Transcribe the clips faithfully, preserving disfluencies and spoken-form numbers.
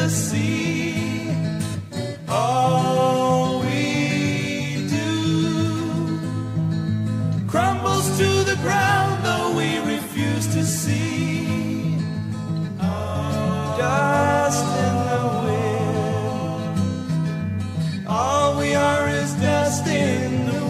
the sea. All we do crumbles to the ground, though we refuse to see. Dust in the wind. All we are is dust in the wind.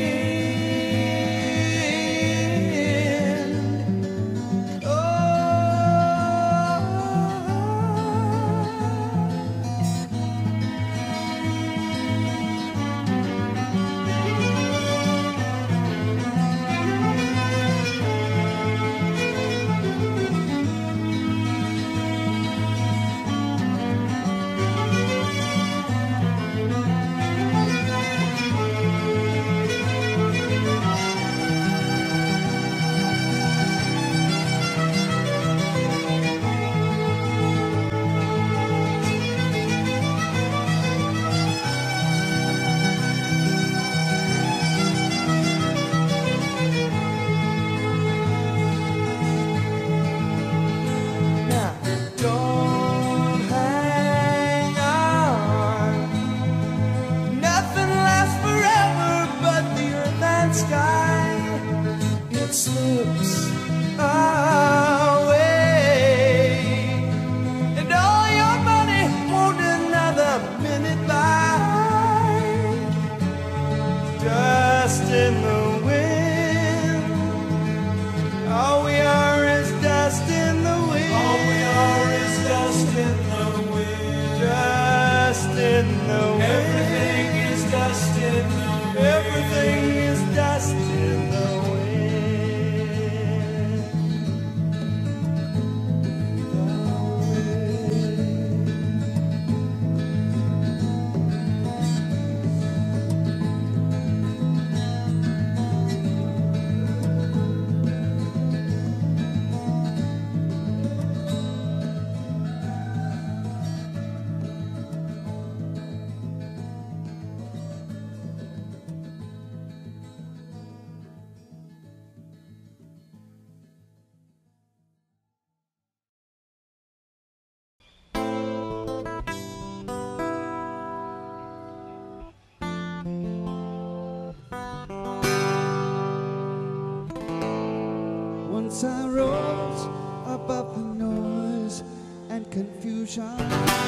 Once I rose above the noise and confusion,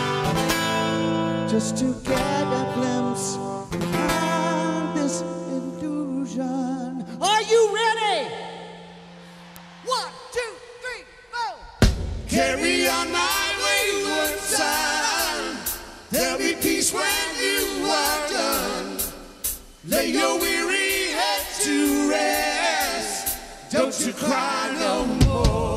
just to get a glimpse behind this illusion. Are you ready? One, two, three, four. Carry on my wayward son. There'll be peace when you are done. Lay your weary head to rest. Don't you cry no more.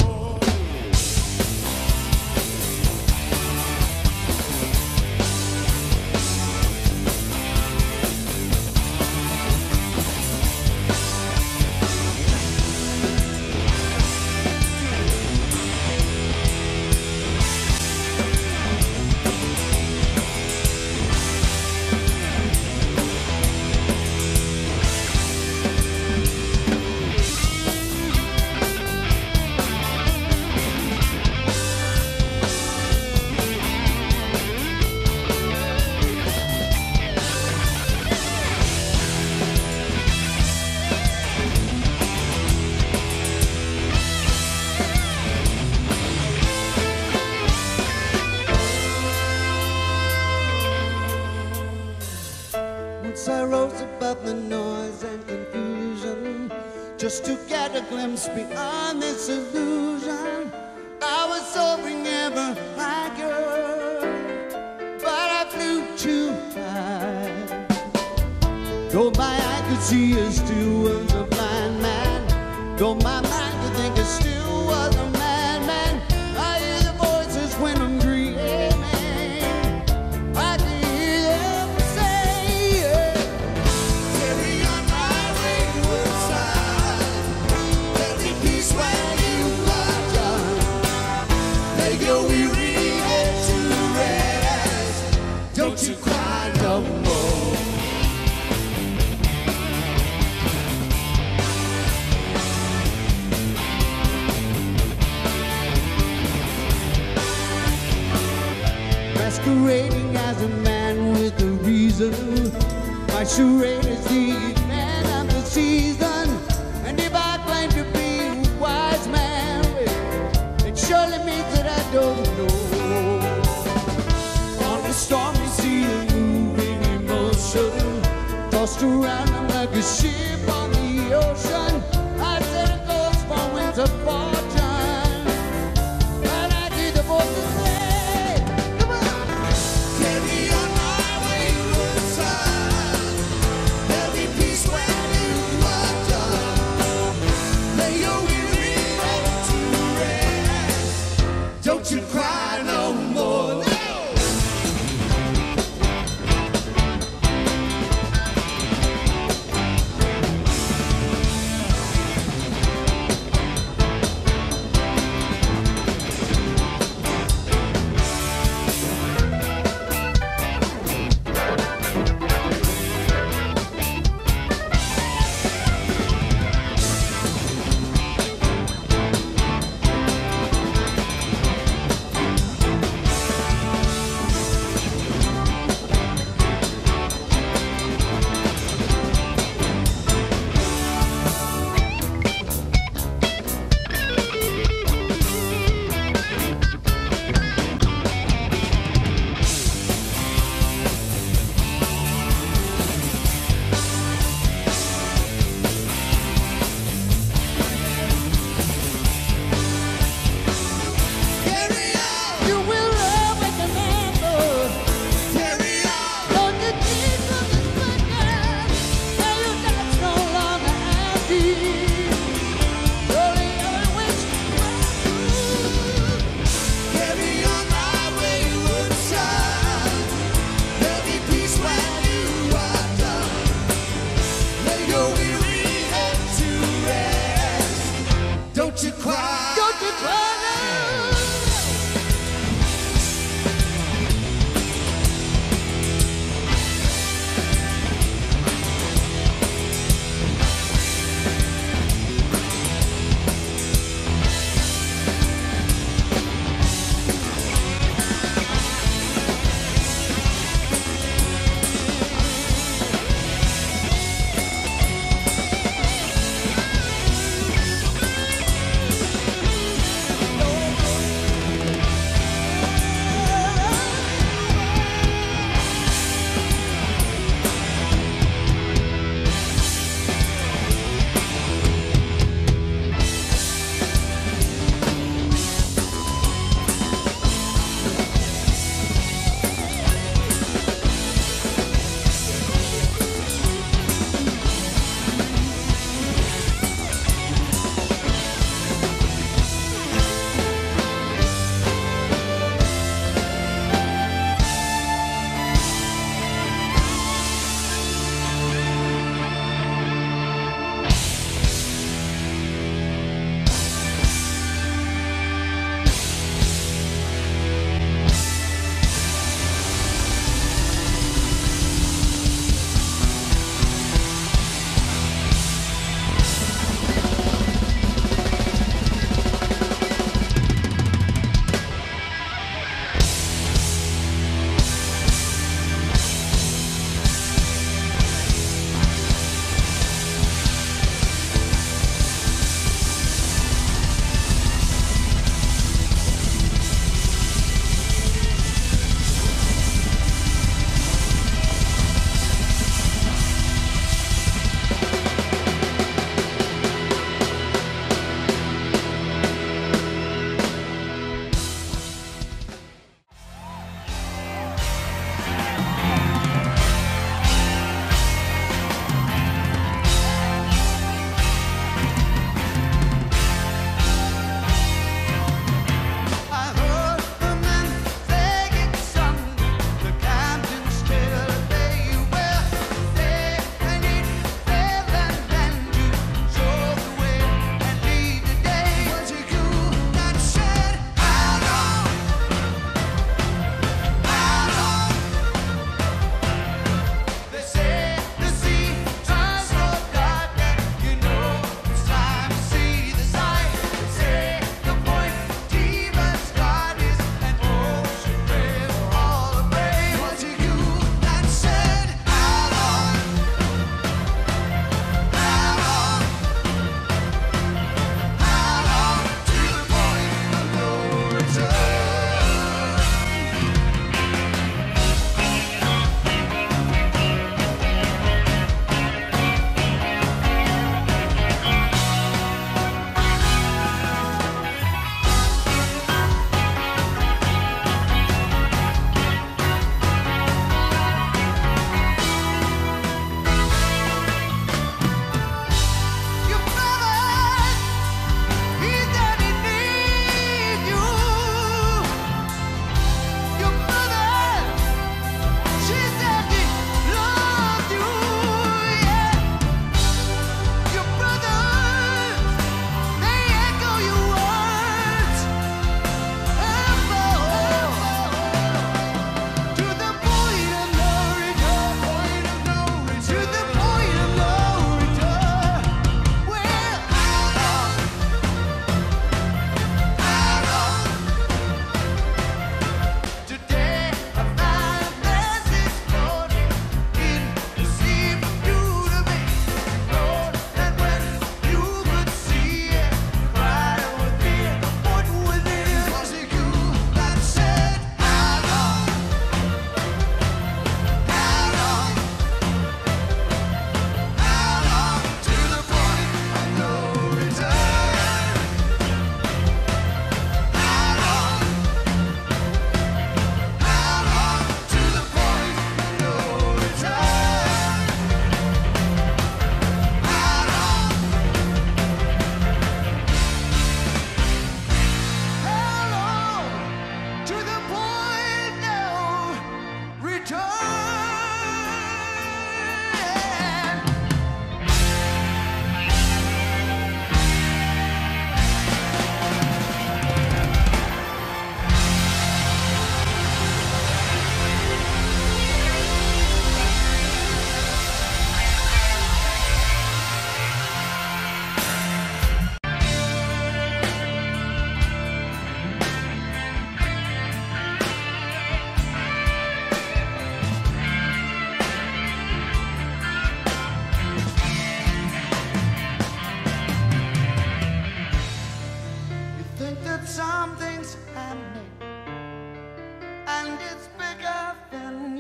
I rose above the noise and confusion, just to get a glimpse beyond this illusion. I was soaring ever higher, but I flew too high. Though my eye could see, I still was a blind man. Though my mind could think, I still was a madman. I hear the voices when I'm dreaming. Don't you cry no more. masquerading as a man with a reason. My charade is the man of the season, and if I claim to be a wise man, well, it surely means that I don't know. On the stormy sea of moving emotion, tossed around I'm like a ship on the ocean. I said it goes for winds of fortune, but I hear the voices say, come on, Carry on my wayward son. There'll be peace when you are done. Lay your weary head to rest. Don't you cry no more. No!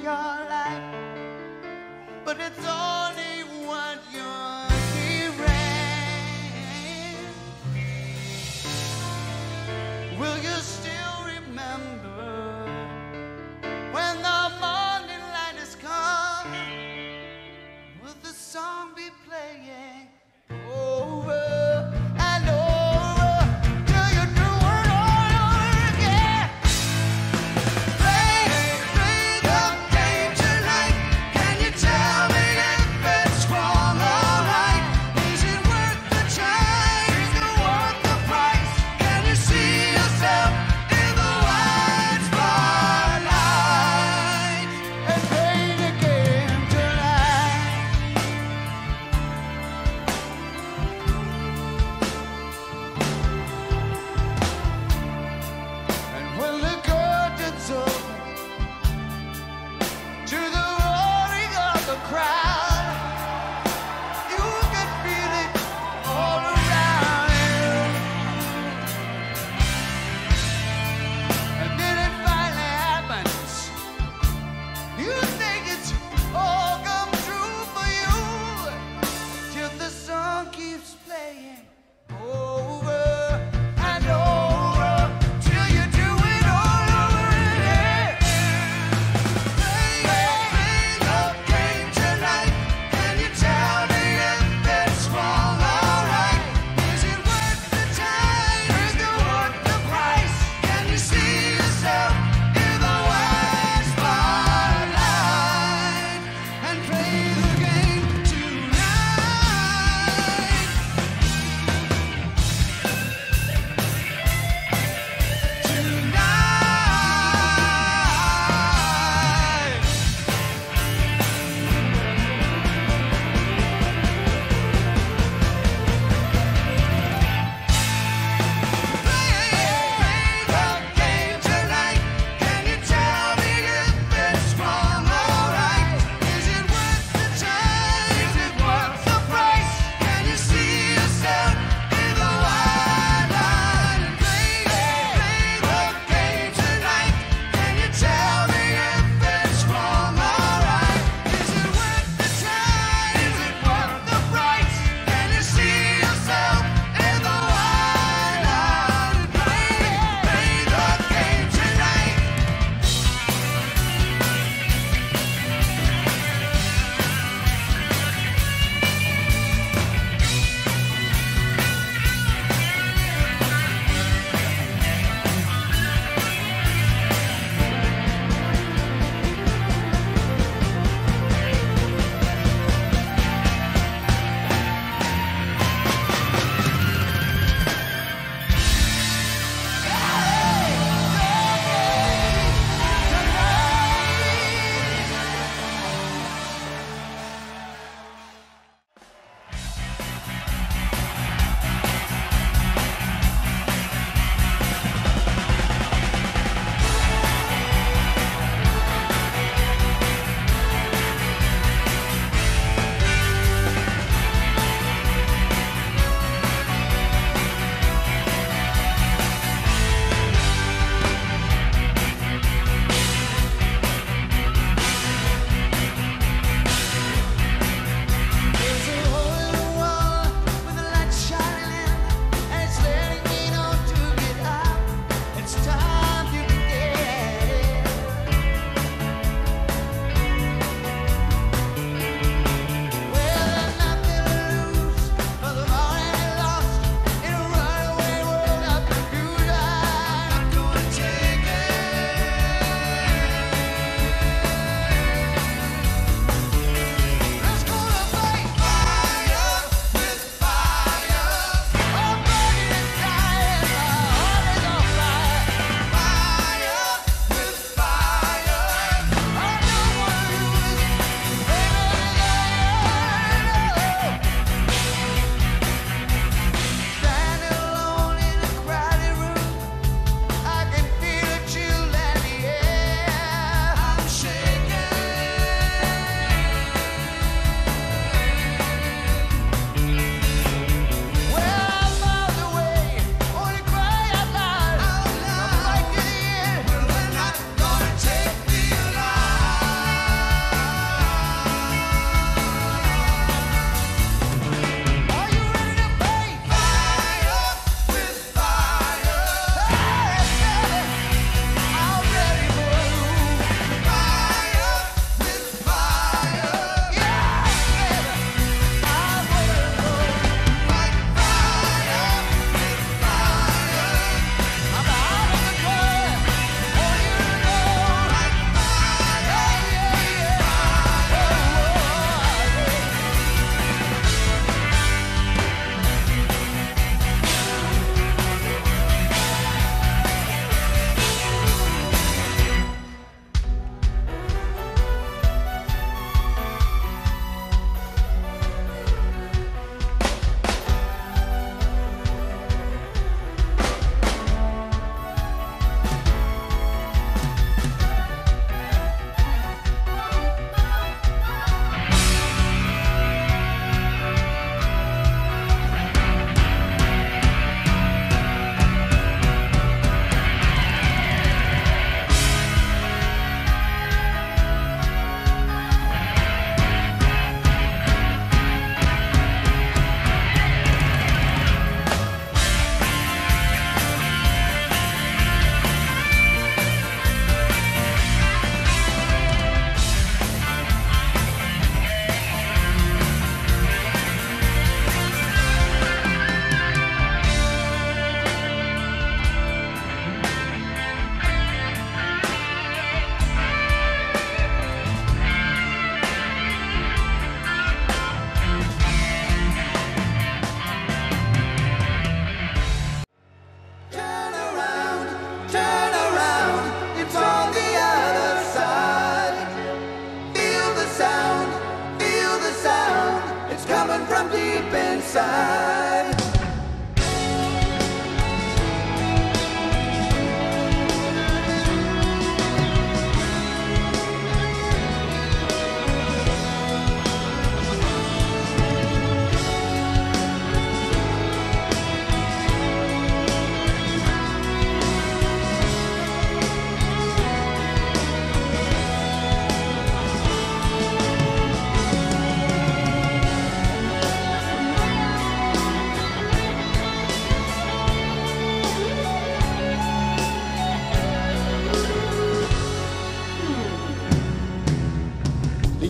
your life, but it's only what you're hearing. Will you still remember when the morning light is come? Will the song be playing over and over till you do it all over again? Play, play the game tonight. Can you tell me if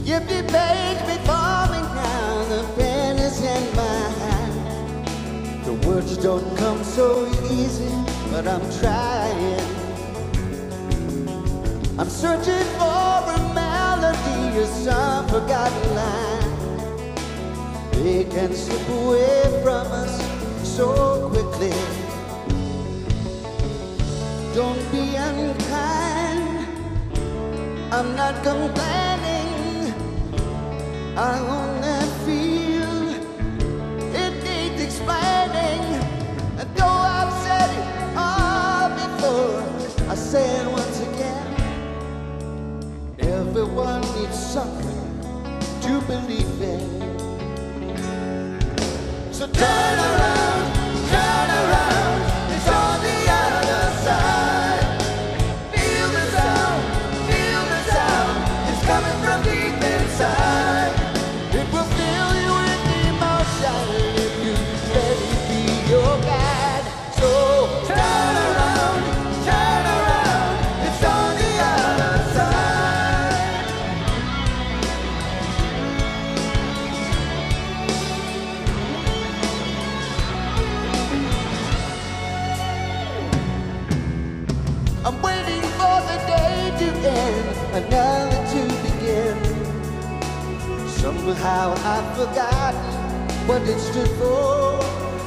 If the page be falling down, the pen is in my hand. The words don't come so easy, but I'm trying. I'm searching for a melody or some forgotten line. They can slip away from us so quickly. Don't be unkind, I'm not complaining. I only feel it needs explaining. And though I've said it all before, I say it once again. Everyone needs something to believe in. So turn around, turn around, it's on the other side. Feel the sound, feel the sound, it's coming from deep inside. It will fill you with emotion if you let it be your guide. So turn around, turn around, it's on the other side. I'm waiting for the day to end, another to begin. Somehow I've forgotten what it stood for.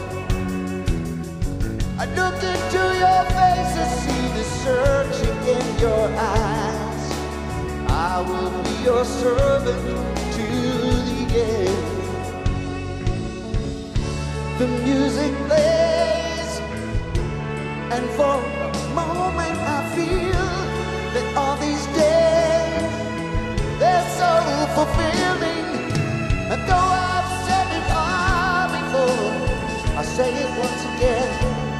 I look into your face and see the searching in your eyes. I will be your servant to the end. The music plays, and for a moment I feel that all these days they're so fulfilling. And though I've said it all before, I say it once again.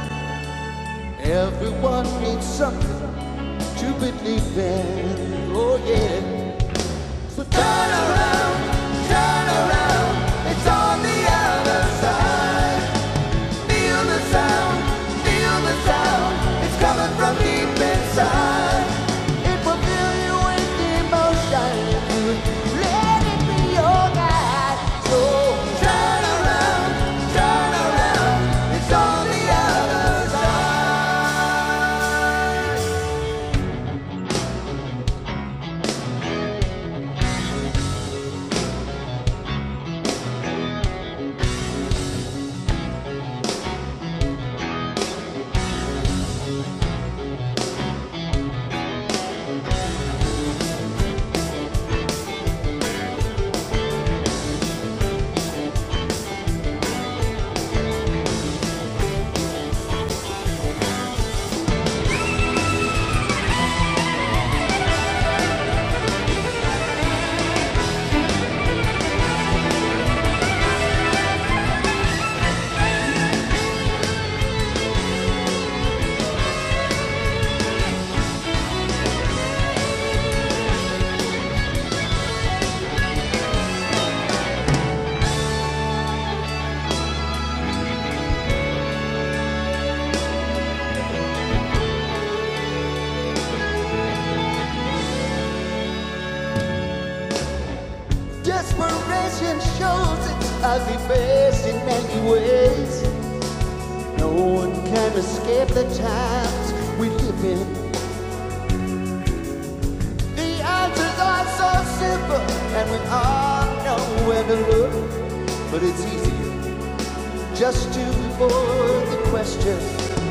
Everyone needs something to believe in. Oh yeah. So turn around, turn around, it's on the other side. Feel the sound, feel the sound, it's coming from deep inside. It will fill you with emotion if you let it be your guide. So turn around, turn around, it's on the other side. Desperation shows its ugly face in many ways. No one can escape the times we live in. The answers are so simple, and we all know where to look. But it's easier just to avoid the question.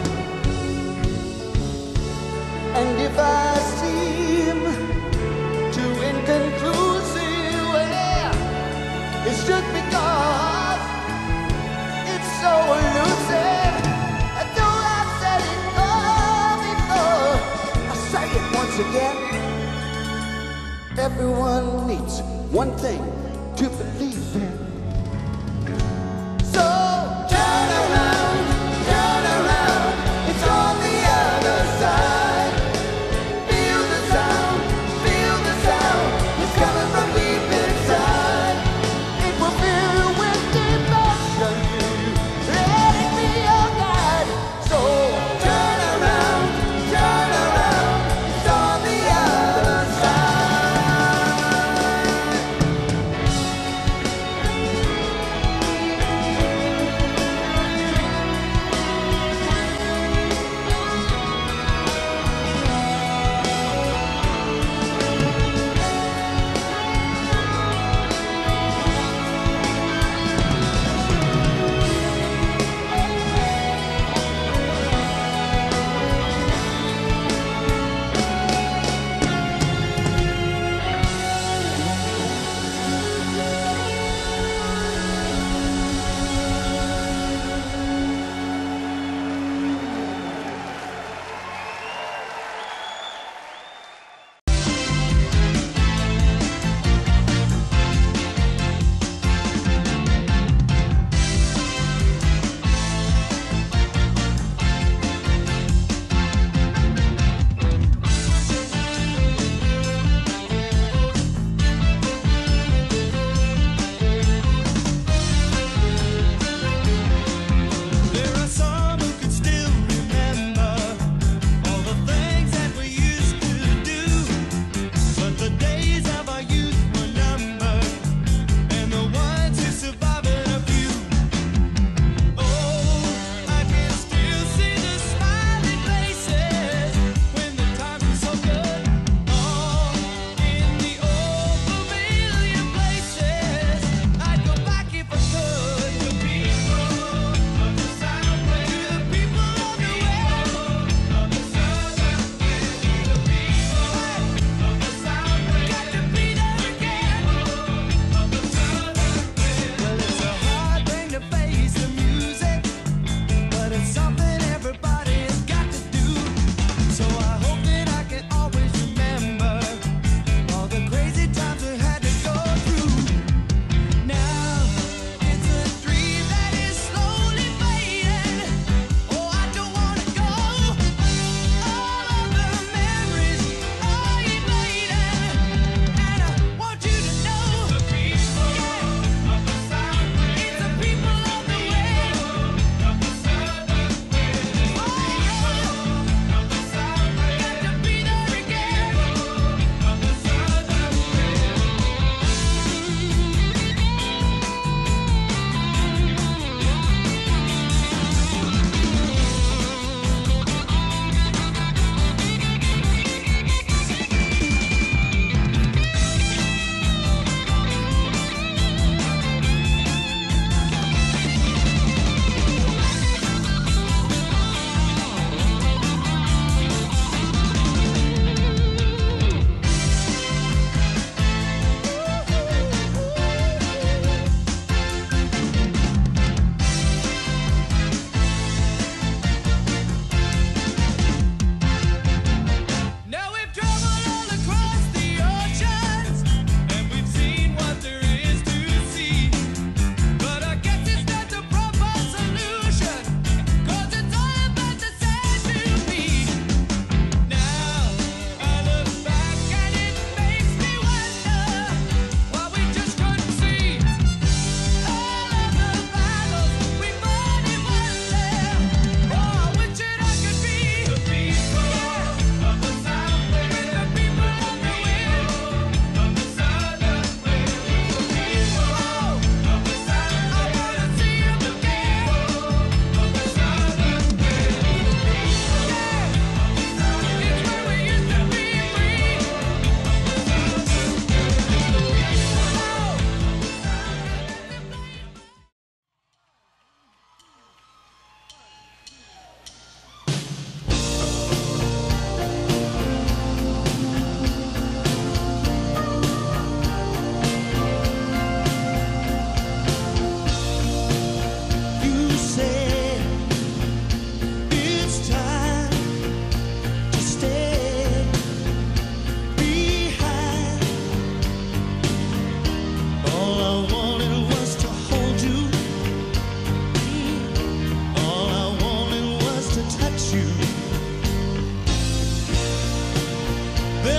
And if I seem too inconclusive, well, it's just because it's so elusive. And though I've said it all before, I'll say it once again. Everyone needs one thing to believe in. So turn around, turn around, it's on the other side. Feel the sound, feel the sound, it's coming from deep inside. It will fill you with devotion, let it be your guide. So turn around, turn around, it's on the other side.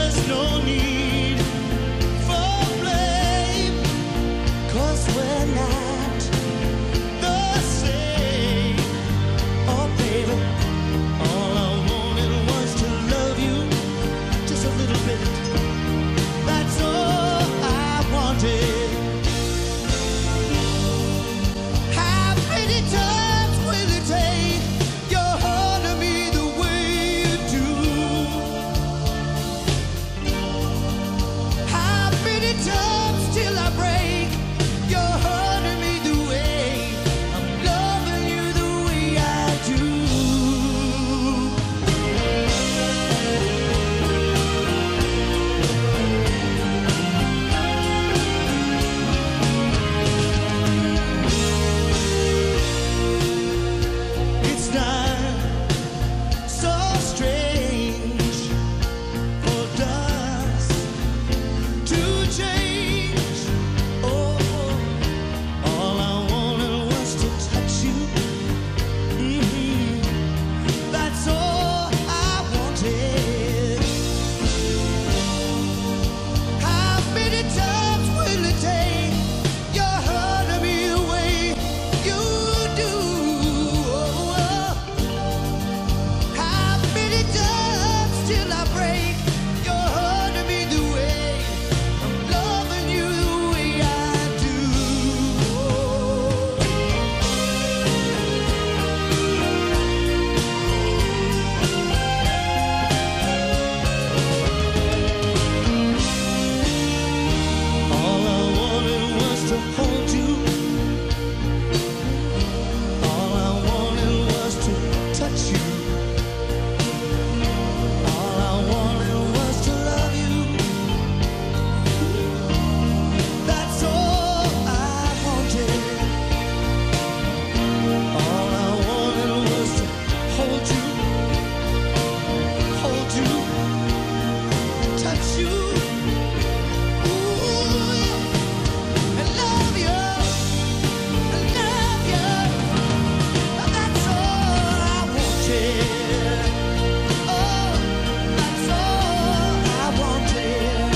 there's no need for blame, 'cause we're not the same. Oh baby, all I wanted was to love you just a little bit. That's all I wanted. How many times will it take your heart to me the way you do? How many times till I break your heart to me the way I'm loving you the way I do? It's not so strange for us to change. Oh, all I wanted was to touch you. Mhm. That's all I wanted. How many times will it take your heart to be the way you do? How many times till I break your heart to be the way I'm loving you the way I do? All I wanted was to hold you. All I wanted was to touch you. All I wanted was to love you. That's all I wanted. All I wanted was to hold you, hold you, touch you. Ooh, I love you, I love you. That's all I wanted. Oh, that's all I wanted.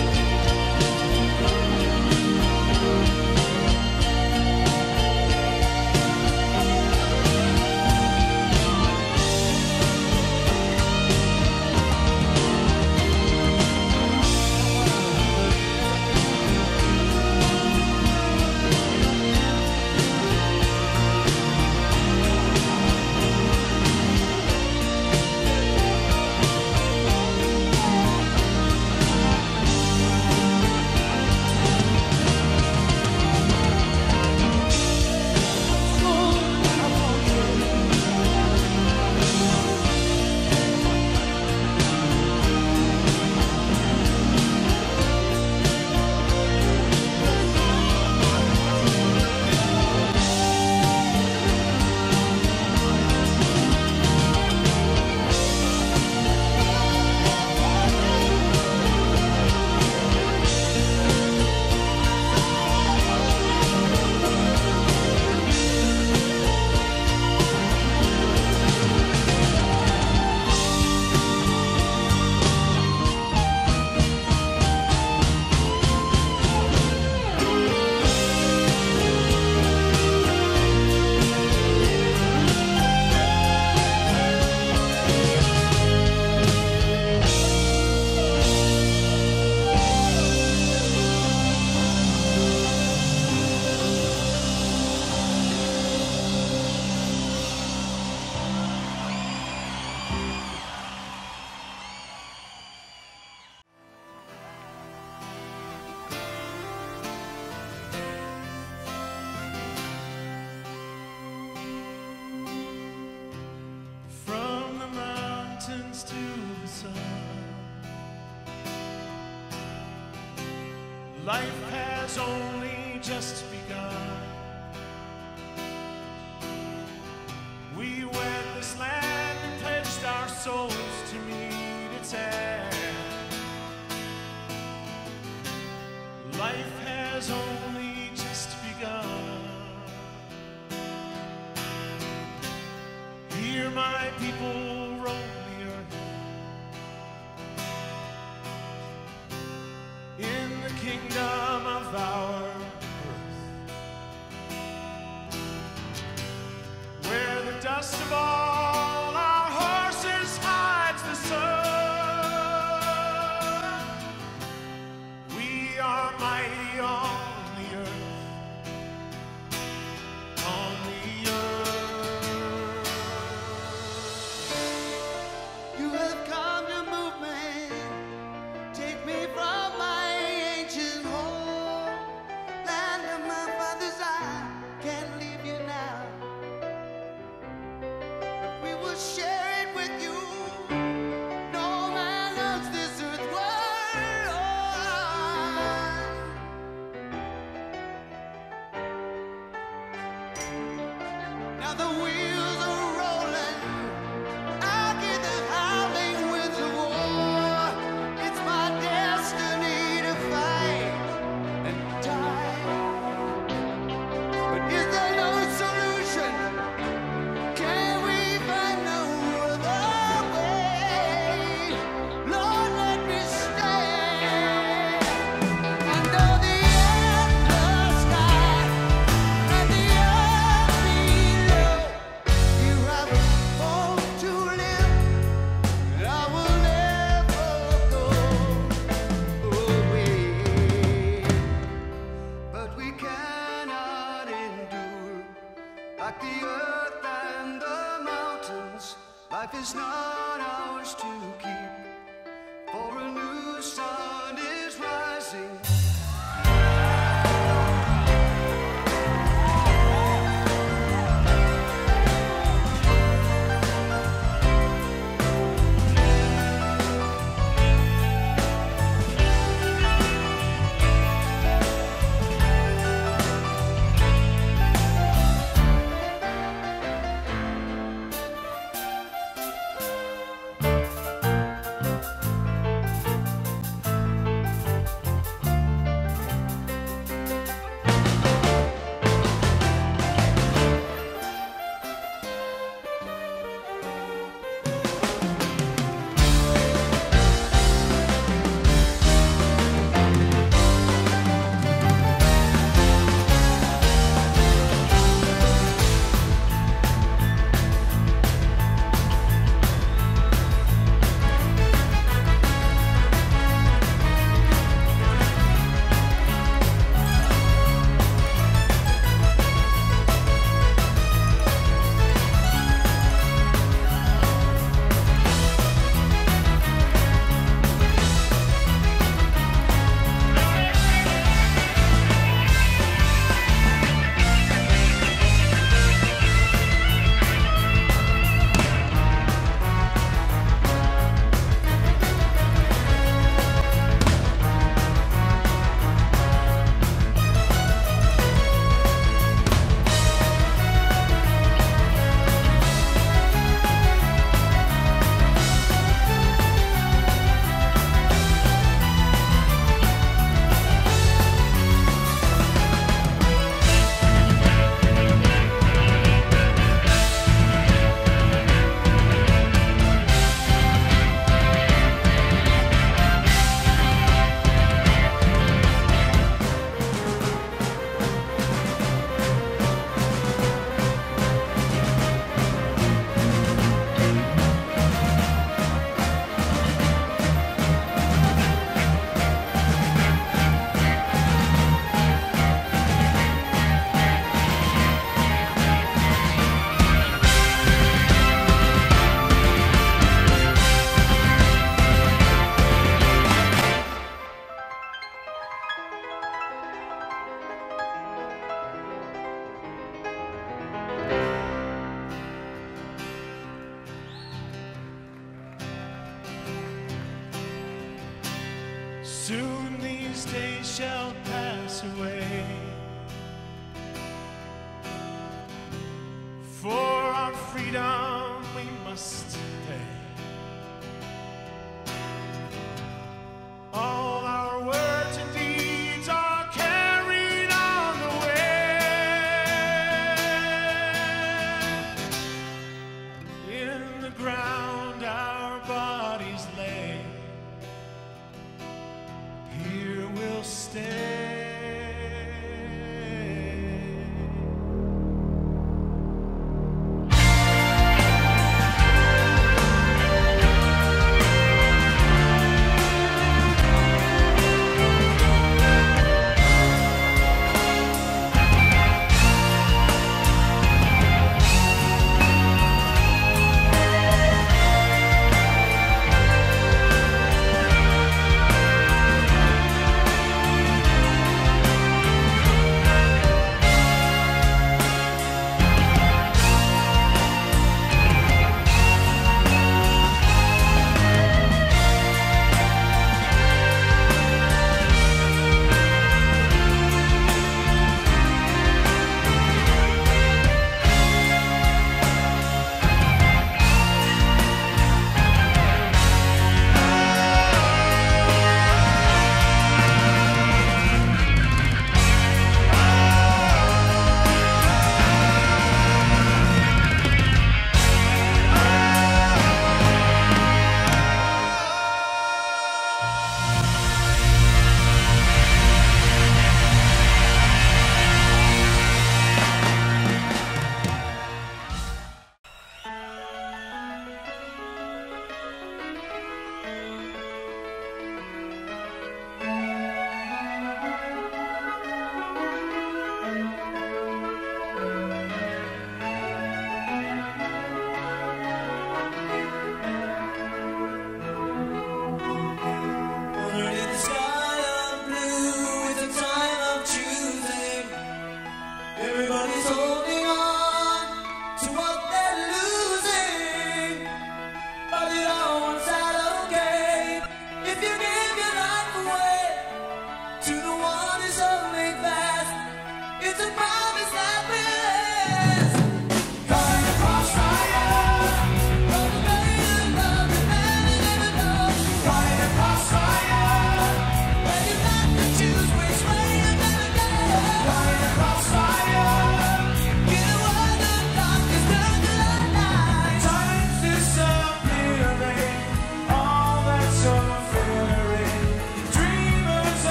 From the mountains to the sun, life has only just begun. We wed this land and pledged our souls to meet its end. Life has only just begun. Hear my people roam the earth, kingdom of our earth, where the dust of all our horses hides the sun. We are mighty on the earth, on the earth. You have come to move me, take me from my ancient home, land of my father's eye. Can't leave you now, but we will share it with you. No man owns this earth world. Now the wheels are rolling, I'll get the howling winds of war. It's my destiny to fight and die. But is there no solution? Can we find no other way? Lord, let me stay under the endless sky and the earth below. Here I was born to live, and I will never go away. But we cannot endure like the earth and the mountains. Life is not ours to keep, for a new sun is rising. Soon these days shall pass away. For our freedom we must pay. All our words and deeds are carried on the way. In the ground our bodies lay. Here we'll stay.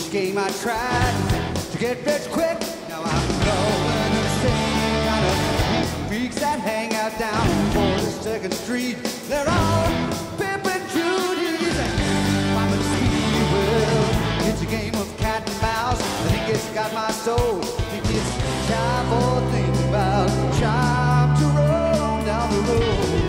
game I tried to get rich quick. Now I'm going the same kind of freaks that hang out down forty-second Street. They're all pimpin' Judies and Mama Sweetie. Well, it's a game of cat and mouse. I think it's got my soul. I think it's time for thinking about time to roll down the road.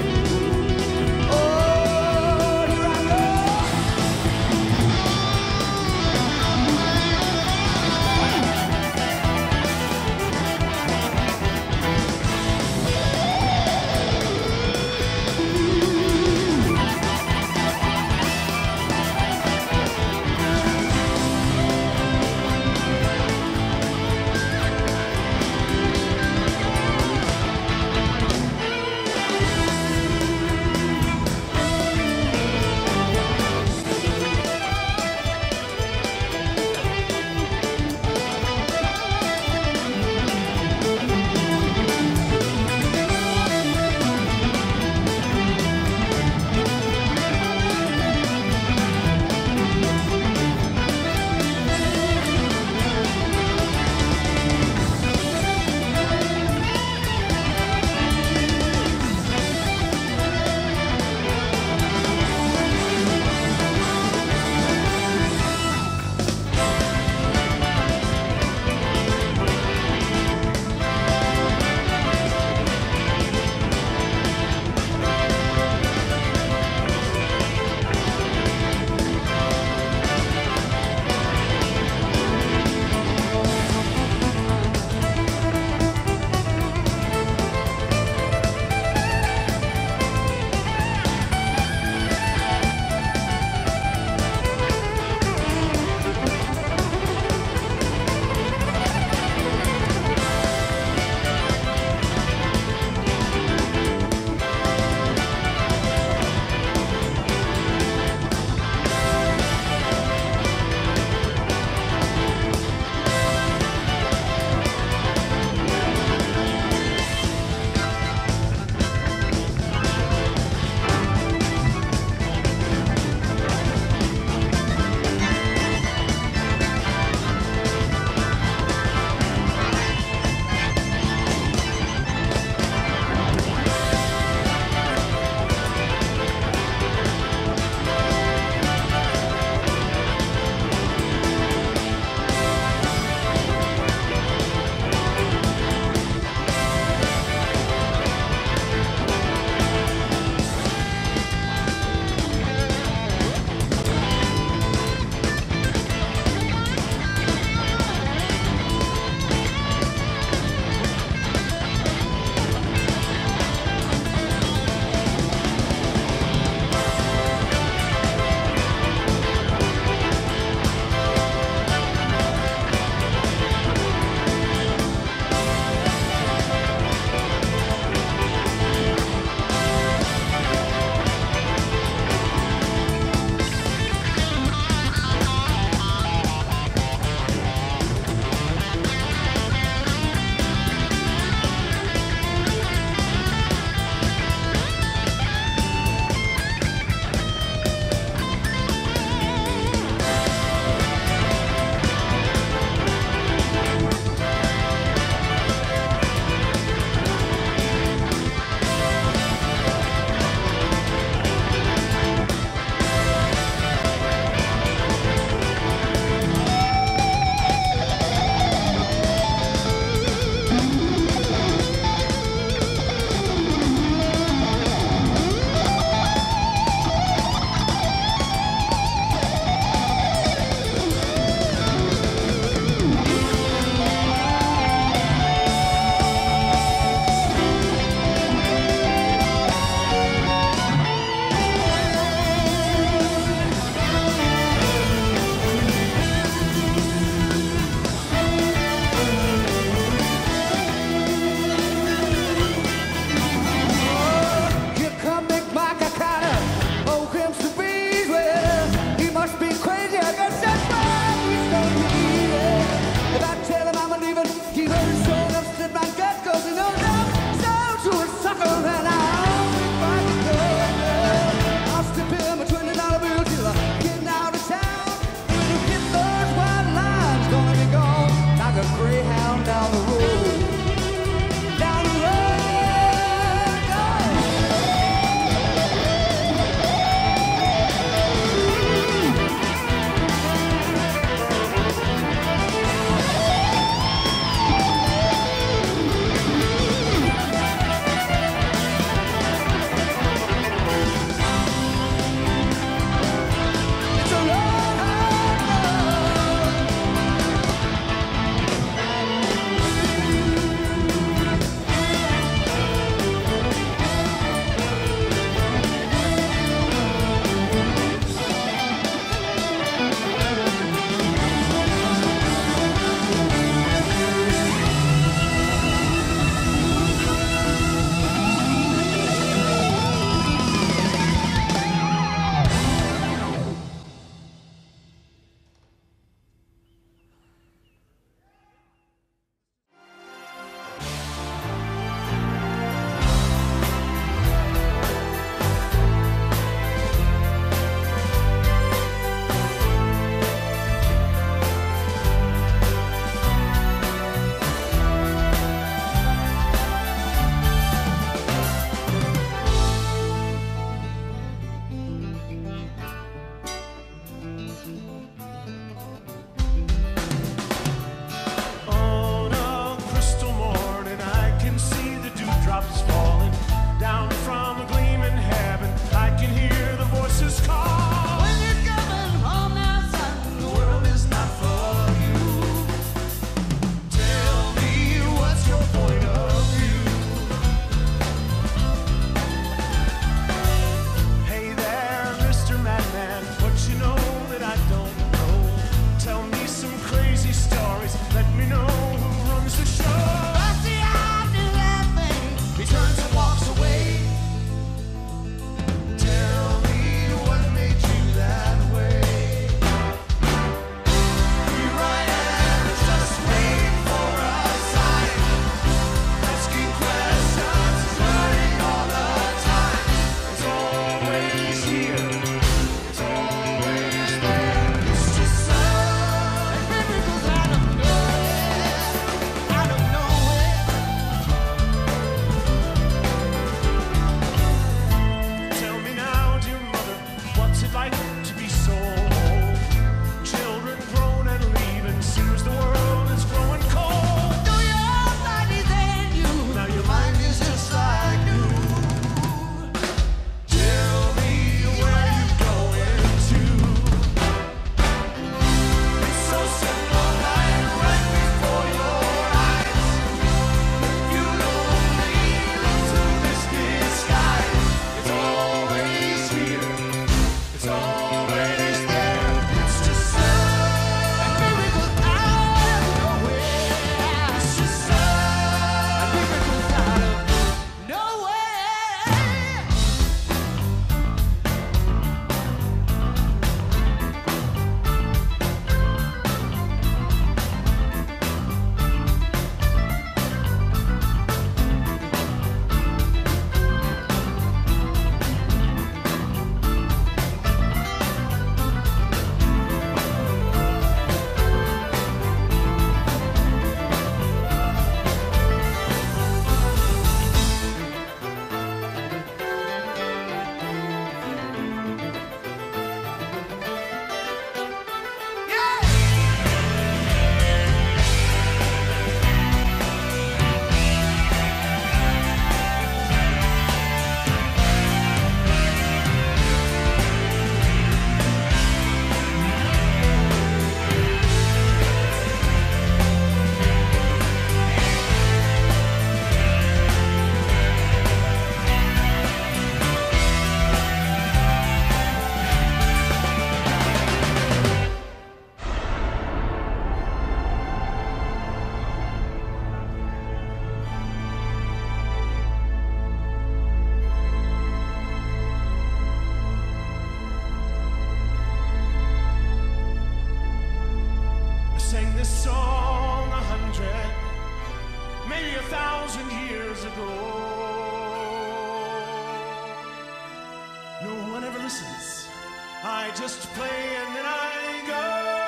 I just play and then I go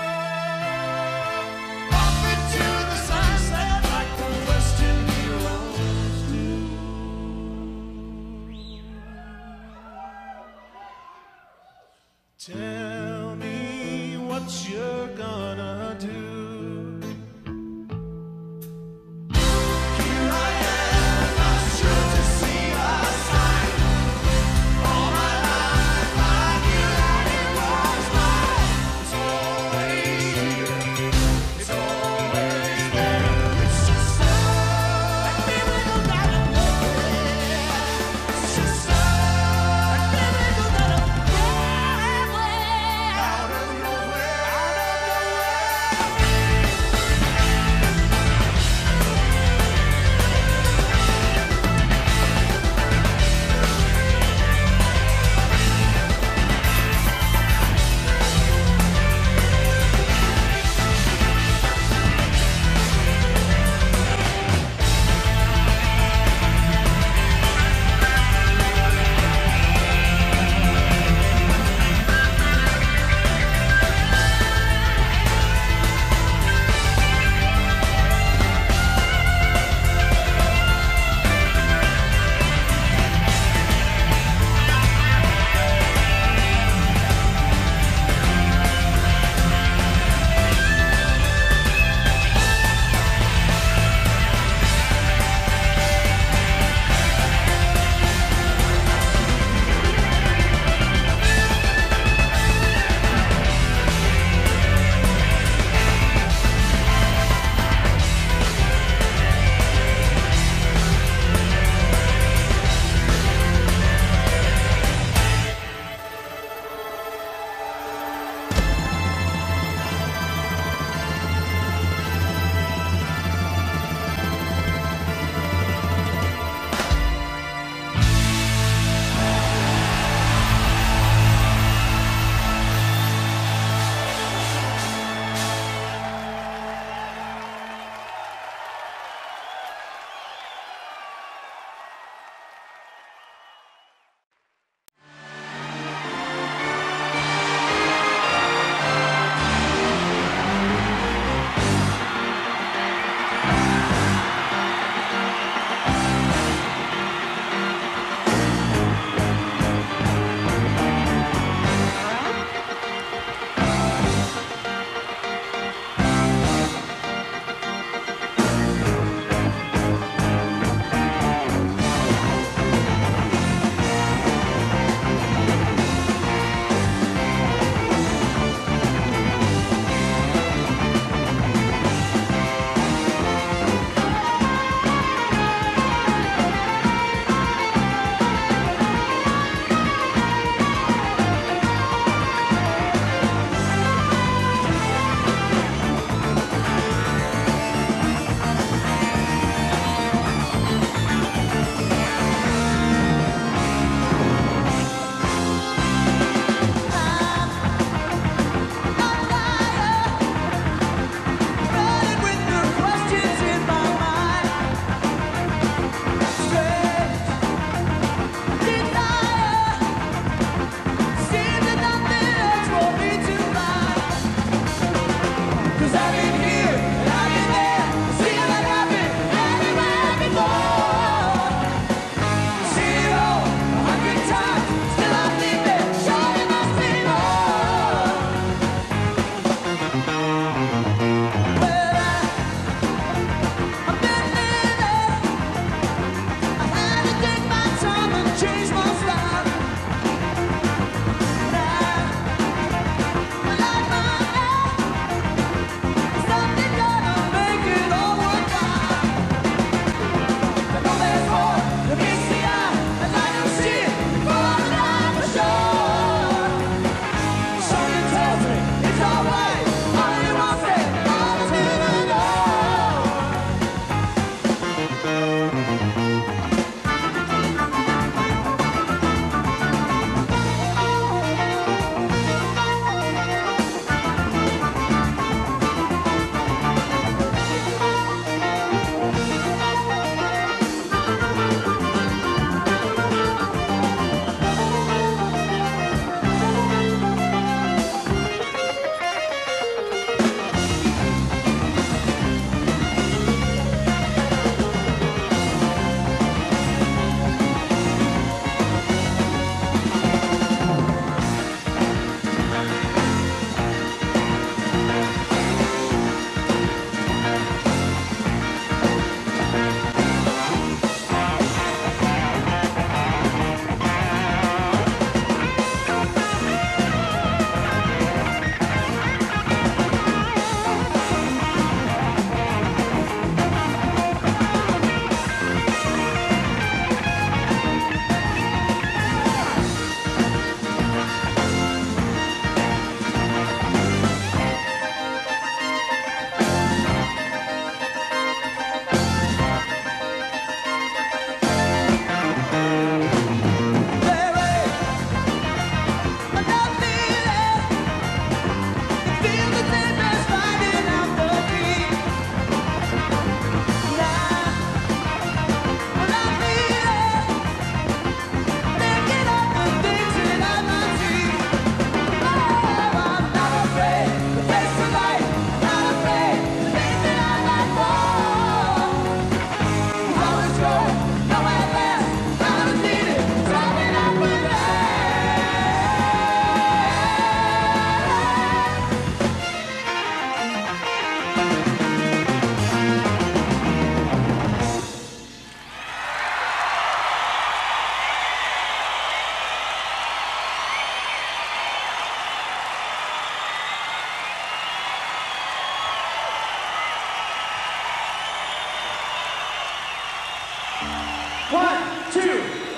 Off into the sunset like the Western heroes do. Tell me what you're gonna do. Here I am, not sure to see a sign. All my life I knew that it was mine. It's always here, it's always there. It's just that miracle that I know. It's just that miracle that I know. Out of nowhere, out of nowhere.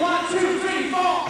One, two, three, four.